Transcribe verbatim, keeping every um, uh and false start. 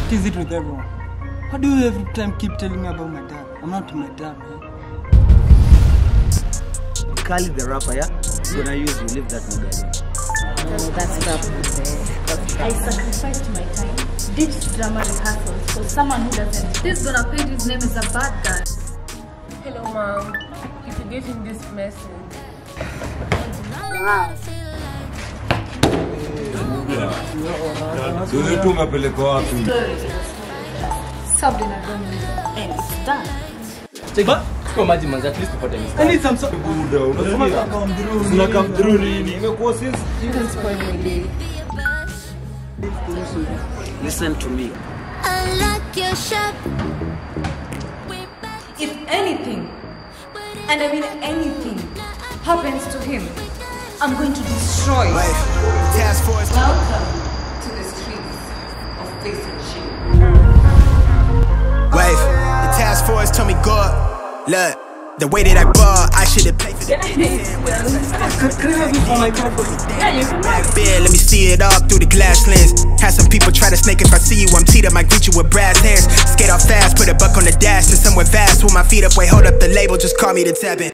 What is it with everyone? How do you every time keep telling me about my dad? I'm not my dad, man. Kali the rapper, yeah? When I use you, leave that nigga alone. Oh, that's tough. I sacrificed my time, ditched drama rehearsals for someone who doesn't. This gonna paint his name as a bad guy. Hello, mom. If you're getting this message. Subbed in a government and it's done. Check it. Go imagine man, at least to put him. I need some sort of Buddha. Sina come through nini. Imekuwa since. You can spoil my day. Listen to me. Unlock your shop. If anything, and I mean anything, happens to him, I'm going to destroy. Task force. Welcome to the streets of face and shame. Wave. The task force told me go up. Look, the way that I ball, I should have played for the Can I have you for my microphone? Yeah, you can have it. bed. Let me see it all through the glass lens. Had some people try to snake if I see you. I'm teed up, might greet you with brass hands. Skate off fast, put a buck on the dash to somewhere vast. With my feet up, wait, hold up the label, just call me the tapping.